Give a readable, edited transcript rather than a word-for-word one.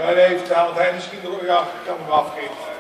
Nee, nee, vertel, want hij misschien ja, kan hem afgeven.